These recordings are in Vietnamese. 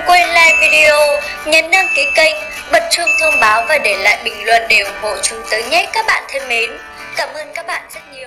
quên like video, nhấn đăng ký kênh, bật chuông thông báo và để lại bình luận để ủng hộ chúng tớ nhé các bạn thân mến. Cảm ơn các bạn rất nhiều.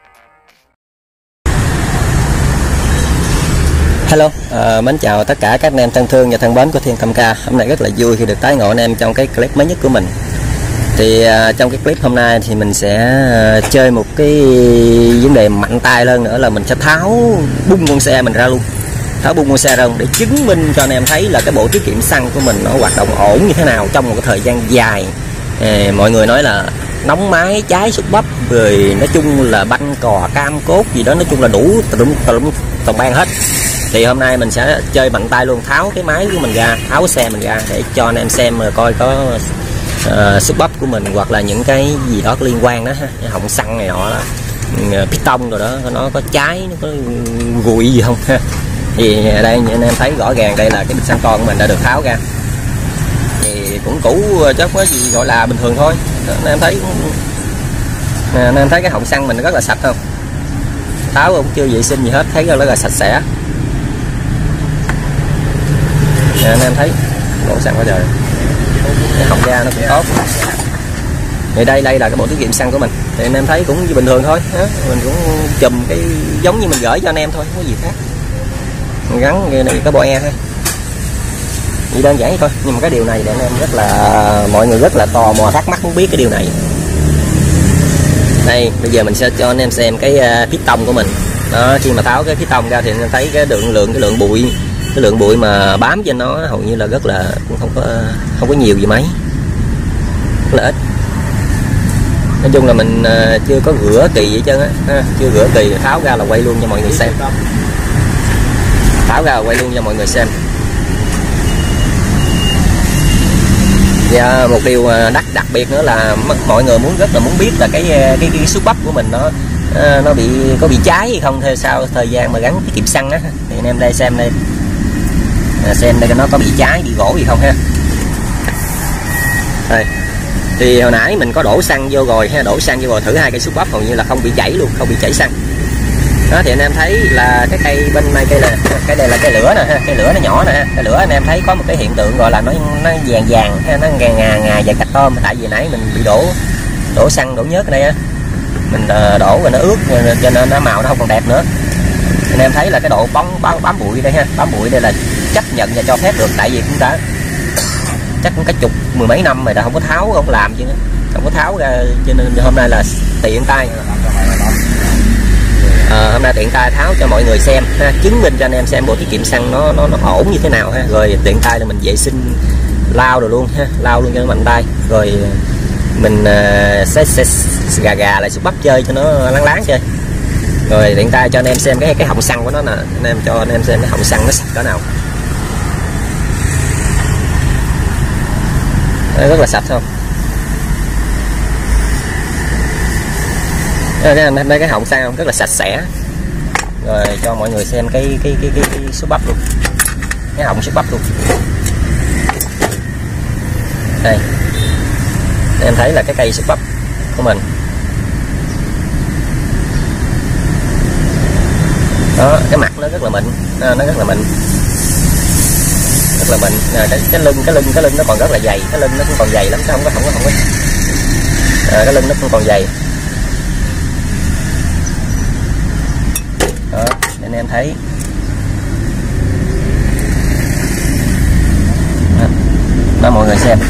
Hello, mến chào tất cả các anh em thân thương và thân mến của Thiên Tâm Ca. Hôm nay rất là vui khi được tái ngộ anh em trong cái clip mới nhất của mình. Thì trong cái clip hôm nay thì mình sẽ chơi một cái vấn đề mạnh tay hơn nữa là mình sẽ tháo bung con xe mình ra luôn. Tháo bung con xe ra luôn để chứng minh cho anh em thấy là cái bộ tiết kiệm xăng của mình nó hoạt động ổn như thế nào trong một cái thời gian dài. Mọi người nói là nóng máy, cháy xúc bắp, rồi nói chung là banh cò, cam cốt gì đó, nói chung là đủ tầm ban hết. Thì hôm nay mình sẽ chơi mạnh tay luôn, tháo cái máy của mình ra, tháo cái xe mình ra để cho anh em xem coi có xúc bắp của mình hoặc là những cái gì đó liên quan đó ha, cái họng xăng này nọ, piston rồi đó, nó có cháy, nó có gùi gì không ha. Thì đây anh em thấy rõ ràng đây là cái bịch xăng con của mình đã được tháo ra. Thì cũng cũ chứ có gì gọi là bình thường thôi. Anh em thấy anh em thấy cái họng xăng mình rất là sạch không? Tháo cũng chưa vệ sinh gì hết, thấy rất là sạch sẽ. Anh em thấy đổ xăng quá trời, cái họng ga nó cũng tốt. Thì đây là cái bộ tiết kiệm xăng của mình. Thì anh em thấy cũng như bình thường thôi, mình cũng chùm cái giống như mình gửi cho anh em thôi, không có gì khác. Mình gắn cái bo e thôi, chỉ đơn giản vậy thôi. Nhưng mà cái điều này để anh em rất là, mọi người rất là tò mò thắc mắc muốn biết cái điều này. Đây bây giờ mình sẽ cho anh em xem cái piston của mình đó. Khi mà tháo cái piston ra thì anh em thấy cái lượng bụi mà bám trên nó hầu như là rất là cũng không có nhiều gì mấy, rất là ít. Nói chung là mình chưa có rửa kỳ vậy trơn á, chưa rửa kỳ, tháo ra là quay luôn cho mọi người xem. Tháo ra là quay luôn cho mọi người xem. Và một điều đặc biệt nữa là mọi người rất là muốn biết là cái xúc bắp của mình nó có bị cháy hay không theo sau thời gian mà gắn tiết kiệm xăng á. Thì anh em đây xem đây, xem đây nó có bị cháy, bị gỗ gì không ha. Đây. Thì hồi nãy mình có đổ xăng vô rồi ha, thử hai cây xúc bắp hầu như là không bị chảy luôn, không bị chảy xăng. Đó thì anh em thấy là cái cây bên này, cái đây là cây lửa nè ha, cây lửa nó nhỏ nè ha. Cây lửa anh em thấy có một cái hiện tượng gọi là nó vàng ha, nó ngà và cạch tôm, tại vì nãy mình bị đổ xăng, đổ nhớt ở đây á. Mình đổ rồi nó ướt cho nên nó màu nó không còn đẹp nữa. Anh em thấy là cái độ bám bụi đây ha, bám bụi đây là chấp nhận và cho phép được, tại vì chúng ta chắc cũng cả mười mấy năm rồi đã không có tháo, không làm chứ, không có tháo ra, cho nên hôm nay là tiện tay. Hôm nay tiện tay tháo cho mọi người xem ha, chứng minh cho anh em xem bộ tiết kiệm xăng nó ổn như thế nào ha. Rồi tiện tay là mình vệ sinh lau rồi luôn ha, lau luôn cho nó mạnh tay. Rồi mình sẽ gà lại xúc bắp chơi cho nó láng chơi. Rồi tiện tay cho anh em xem cái họng xăng của nó nè, anh em cho anh em xem cái họng xăng nó sạch cỡ nào. Nó rất là sạch không? Cái họng xăng không? Rất là sạch sẽ. Rồi cho mọi người xem cái xúc bắp luôn, cái họng xúc bắp luôn. Đây em thấy là cái cây xúc bắp của mình đó, cái mặt nó rất là mịn, nó rất là mịn, rất là mịn. Cái lưng nó còn rất là dày, cái lưng nó cũng còn dày lắm chứ không có cái lưng nó cũng còn dày đó. Anh em thấy đó, mọi người xem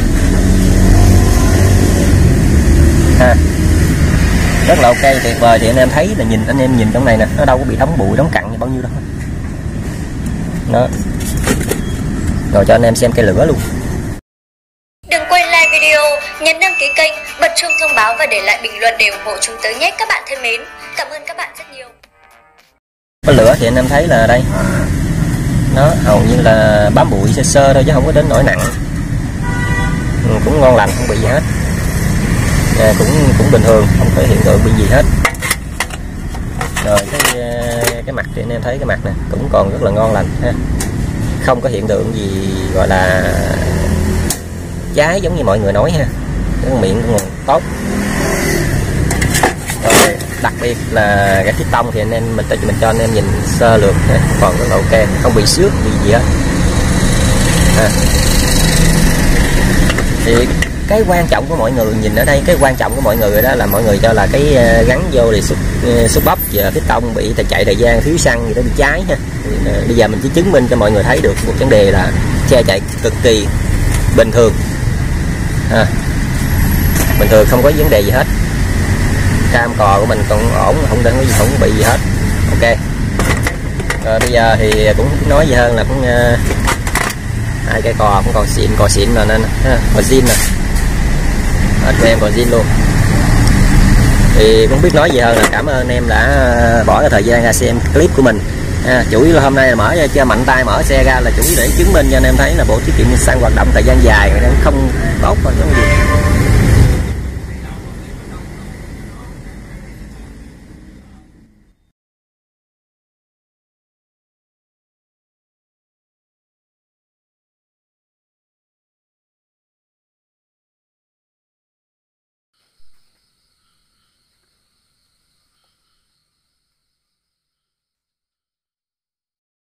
ha, rất là ok, tuyệt vời. Thì anh em thấy là anh em nhìn trong này nè, nó đâu có bị đóng bụi, đóng cặn như bao nhiêu đâu đó. Rồi cho anh em xem cây lửa luôn. Đừng quên like video, nhấn đăng ký kênh, bật chuông thông báo và để lại bình luận để ủng hộ chúng tớ nhé các bạn thân mến. Cảm ơn các bạn rất nhiều. Cái lửa thì anh em thấy là đây, nó hầu như là bám bụi sơ thôi chứ không có đến nỗi nặng. Cũng ngon lành, không bị gì hết. Cũng bình thường, không có hiện tượng bị gì hết. Rồi cái mặt thì anh em thấy cái mặt nè cũng còn rất là ngon lành ha, không có hiện tượng gì gọi là cháy giống như mọi người nói ha. Cái miệng cũng tốt. Rồi, đặc biệt là cái piston thì anh em mình cho anh em nhìn sơ lược ha, còn rất là ok, không bị xước bị gì hết. Thì cái quan trọng của mọi người nhìn ở đây, cái quan trọng của mọi người đó là mọi người cho là cái gắn vô thì xúc bắp và cái tông bị chạy thời gian thiếu xăng gì đó bị cháy ha. Thì bây giờ mình chỉ chứng minh cho mọi người thấy được một vấn đề là xe chạy cực kỳ bình thường ha. Bình thường không có vấn đề gì hết, cam cò của mình còn ổn, không bị gì hết. Ok. Rồi bây giờ thì cũng nói gì hơn là cũng hai cái cò cũng còn xịn rồi nên cò zin nè, hết của em còn zin luôn. Thì cũng biết nói gì hơn là cảm ơn em đã bỏ cái thời gian ra xem clip của mình. Chủ yếu là hôm nay là mở cho mạnh tay mở xe ra là chủ yếu để chứng minh cho anh em thấy là bộ tiết kiệm xăng hoạt động thời gian dài không tốt, giống gì